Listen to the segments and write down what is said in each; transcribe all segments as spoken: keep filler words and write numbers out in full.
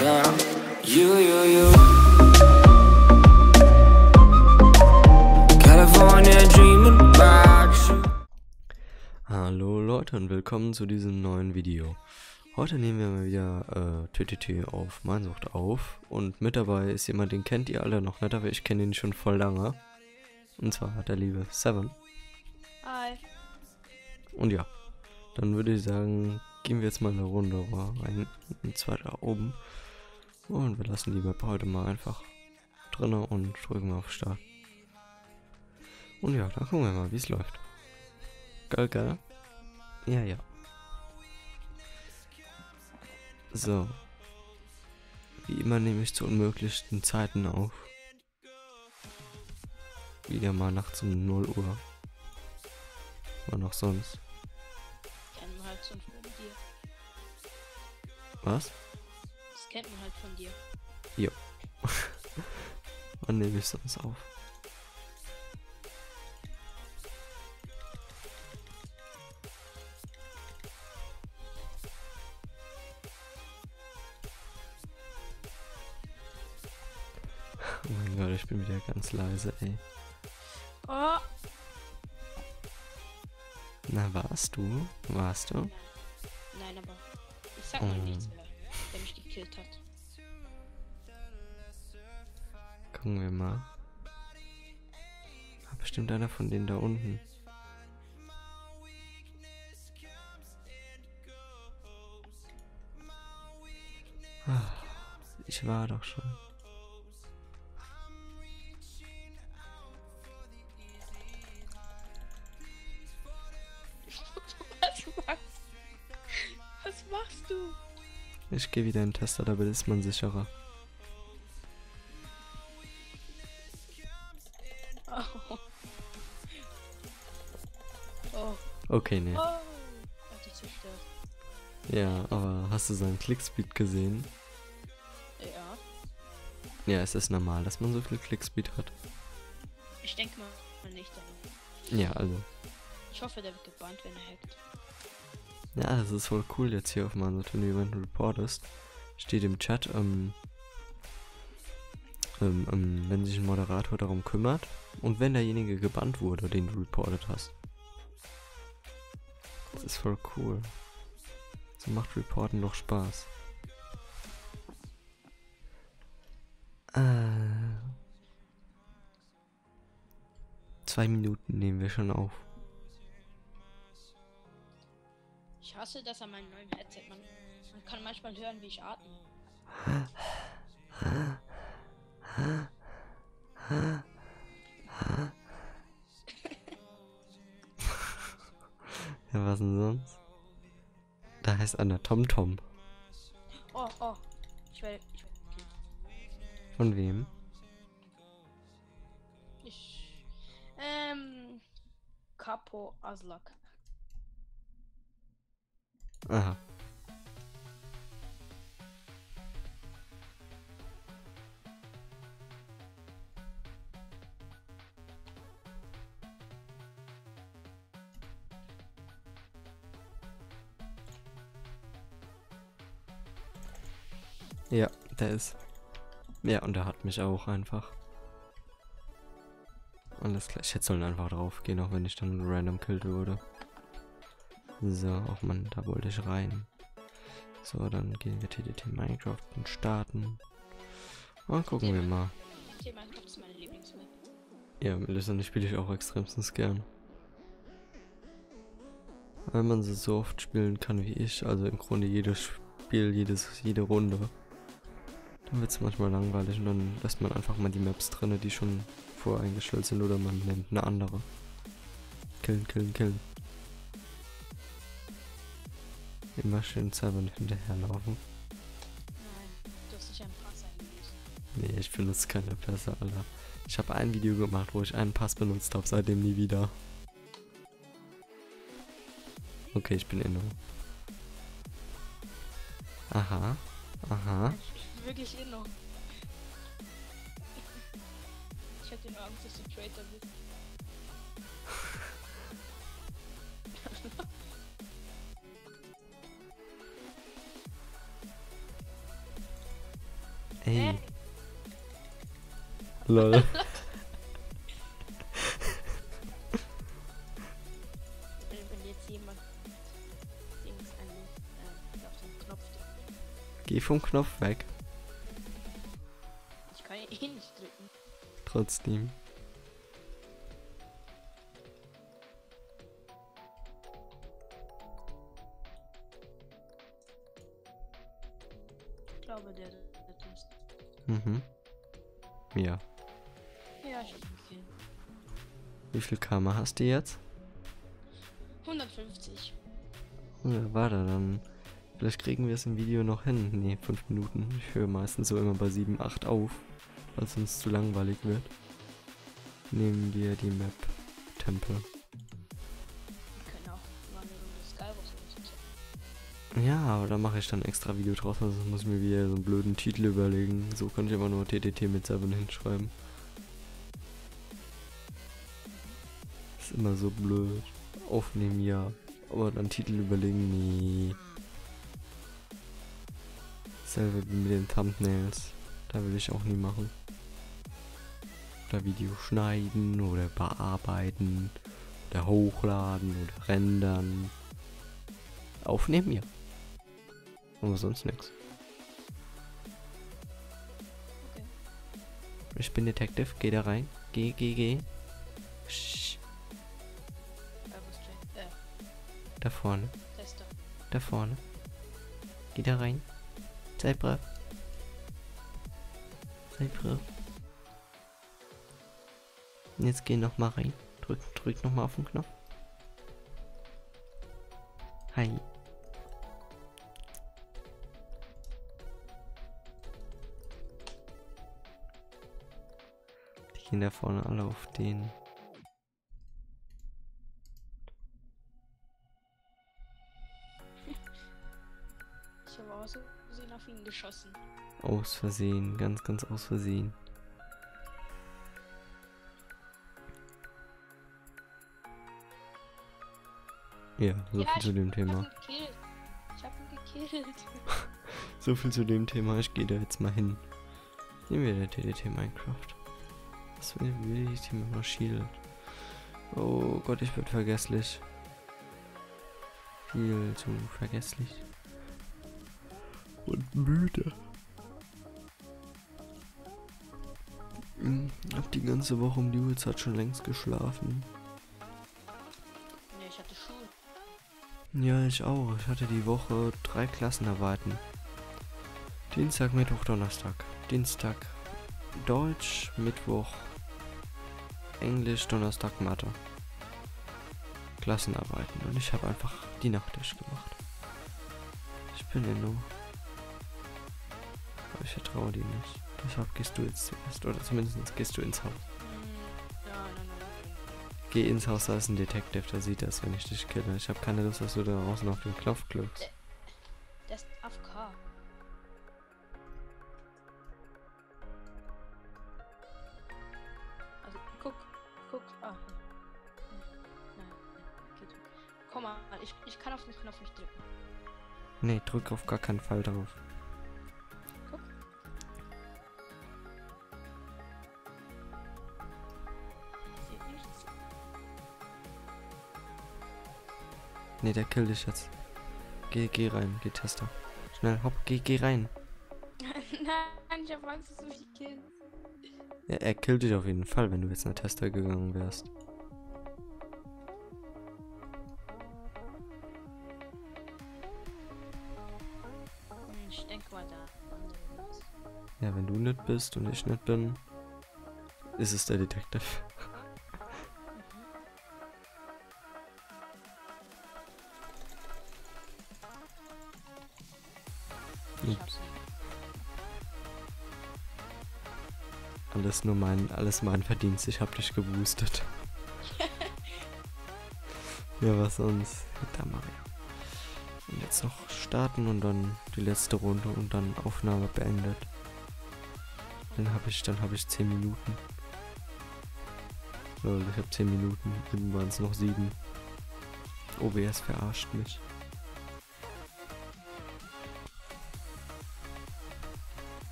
down. You, you, you. California dreaming about you. Hallo Leute und willkommen zu diesem neuen Video. Heute nehmen wir mal wieder äh, T T T auf Mahnsucht auf. Und mit dabei ist jemand, den kennt ihr alle noch nicht, aber ich kenne ihn schon voll lange. Und zwar hat der liebe Seven. Hi. Und ja, dann würde ich sagen, gehen wir jetzt mal eine Runde rein, und zwar da oben. Und wir lassen die Map heute mal einfach drinne und drücken mal auf Start. Und ja, dann gucken wir mal, wie es läuft. Geil, geil. Ja, ja. So. Wie immer nehme ich zu unmöglichsten Zeiten auf. Wieder mal nachts um null Uhr. Oder noch sonst. Kennt man halt schon von dir. Was? Das kennt man halt von dir. Jo. Wann nehme ich sonst auf? Oh mein Gott, ich bin wieder ganz leise, ey. Oh. Na, warst du? Warst du? Nein. Nein, aber ich sag mal Oh. nichts mehr, der mich gekillt hat. Gucken wir mal. Ah, bestimmt einer von denen da unten. Ah, ich war doch schon. Was machst, was machst du? Ich gehe wieder in den Tester, da ist man sicherer. Oh. Oh. Okay, ne. Oh. Hat dich zerstört. Ja, aber hast du seinen Clickspeed gesehen? Ja. Ja, es ist normal, dass man so viel Clickspeed hat. Ich denke mal nicht, aber Ja, also. ich hoffe, der wird gebannt, wenn er hackt. Ja, das ist voll cool jetzt hier auf meinem Turnier, wenn du reportest. Steht im Chat, ähm, ähm, ähm, wenn sich ein Moderator darum kümmert und wenn derjenige gebannt wurde, den du reportet hast. Das ist voll cool. So macht Reporten doch Spaß. Äh, zwei Minuten nehmen wir schon auf. Ich hasse das an meinem neuen Headset. Man, man kann manchmal hören, wie ich atme. Ja, was denn sonst? Da heißt einer TomTom. Oh, oh. Ich werde. Ich werde. Okay. Von wem? Ich. Ähm. Capo Aslak. Aha. Ja, der ist. Ja, und der hat mich auch einfach. Alles klar. Ich hätte sollen einfach drauf gehen, auch wenn ich dann random killed wurde. So, auch man, da wollte ich rein. So, dann gehen wir T T T Minecraft und starten. Und gucken wir mal. T Minecraft ist meine Lieblingsmap. Ja, Melissa, die spiele ich auch extremstens gern. Weil man sie so oft spielen kann wie ich, also im Grunde jedes Spiel, jedes, jede Runde. Dann wird es manchmal langweilig und dann lässt man einfach mal die Maps drinne, die schon voreingestellt sind, oder man nimmt eine andere. Killen, killen, killen. Immer schön Seven hinterherlaufen. Nein, du hast nicht einen Pass eingelöst. Nee, ich benutze keine Pässe, Alter. Ich habe ein Video gemacht, wo ich einen Pass benutzt habe, seitdem nie wieder. Okay, ich bin inno. Aha, aha. Ich bin wirklich inno. Ich hatte nur Angst, dass du Traitor bist. Ey. Lol. Wenn, wenn jetzt jemand Dings an äh, auf den Knopf drückt. Geh vom Knopf weg. Ich kann ihn eh nicht drücken. Trotzdem. Ich glaube, der dritte ist. Mhm. Ja. Ja, ich hab ihn gesehen. Wie viel Karma hast du jetzt? hundertfünfzig. Ja, warte, dann. Vielleicht kriegen wir es im Video noch hin. Nee, fünf Minuten. Ich höre meistens so immer bei sieben, acht auf, weil es uns zu langweilig wird. Nehmen wir die Map Tempel. Wir können auch mal eine Runde Skywars oder so. Ja, aber da mache ich dann extra Video draus, also muss ich mir wieder so einen blöden Titel überlegen. So könnte ich immer nur T T T mit Seven hinschreiben. Ist immer so blöd. Aufnehmen, ja. Aber dann Titel überlegen, nee. Selber wie mit den Thumbnails. Da will ich auch nie machen. Oder Video schneiden oder bearbeiten. Oder hochladen oder rendern. Aufnehmen, ja. Aber sonst nichts. Okay. Ich bin Detective, geh da rein. Geh, geh, geh. Sch, Äh, wo ist Jay? Äh, da vorne, Tester. da vorne. Geh da rein. Sei brav. Sei brav. Und jetzt geh noch mal rein. Drück, drück noch mal auf den Knopf. Hi. Die gehen da vorne alle auf den. Ich habe aus Versehen auf ihn geschossen. Aus Versehen, ganz, ganz aus Versehen. Ja, so Ja, viel zu dem Ich Thema. hab ihn gekillt. Ich hab ihn gekillt. So viel zu dem Thema. Ich gehe da jetzt mal hin. Nehmen wir der T D T Minecraft. Was will, will ich hier mit noch Shield? Oh Gott, ich werde vergesslich. Viel zu vergesslich. Und müde. Hm, hab die ganze Woche um die Uhrzeit schon längst geschlafen. Ne, ich hatte Schule. Ja, ich auch. Ich hatte die Woche drei Klassenarbeiten. Dienstag, Mittwoch, Donnerstag. Dienstag Deutsch, Mittwoch Englisch, Donnerstag Mathe. Klassenarbeiten. Und ich habe einfach die Nacht durchgemacht. Ich bin ja nur. Aber ich vertraue dir nicht. Deshalb gehst du jetzt zuerst. Oder zumindest gehst du ins Haus. Hm, ja, nein, nein, nein. Geh ins Haus, da ist ein Detective, der sieht das, wenn ich dich kille. Ich habe keine Lust, dass du da draußen auf den Knopf klickst. Der ist A F K. Also, guck, guck. Ah. Nein, nein, geht weg. Komm mal, ich, ich kann auf den Knopf nicht drücken. Nee, drück auf gar keinen Fall drauf. Guck. Sieht nichts. Nee, der killt dich jetzt. Geh, geh rein, geh Tester. Schnell, hopp, geh, geh rein. Nein, ich hab Angst, dass du mich killst. Ja, er killt dich auf jeden Fall, wenn du jetzt nach Tester gegangen wärst. Hm, Ich denke mal da. Ja, wenn du nicht bist und ich nicht bin, ist es der Detective. Ich hab's nicht. Alles nur mein, alles mein Verdienst. Ich hab dich geboostet. Ja, was sonst? Da Maria. Und jetzt noch starten und dann die letzte Runde und dann Aufnahme beendet. Dann habe ich, dann habe ich zehn Minuten. Lol, ich habe zehn Minuten. Eben waren es noch sieben. O B S verarscht mich.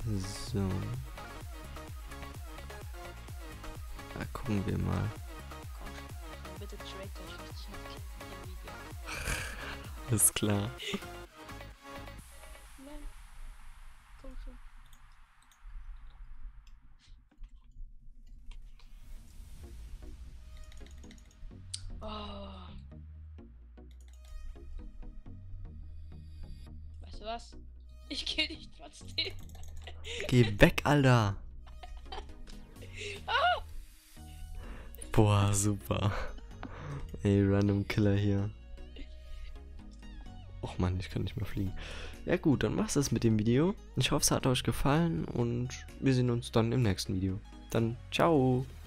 So. Da gucken wir mal. Komm schon. Bitte trackt euch richtig im Video. Ist klar. Nein. Komm schon. Oh. Weißt du was? Ich kill dich trotzdem. Geh weg, Alter. Boah, super. Ey, Random Killer hier. Och man, ich kann nicht mehr fliegen. Ja gut, dann war's das mit dem Video. Ich hoffe, es hat euch gefallen und wir sehen uns dann im nächsten Video. Dann ciao.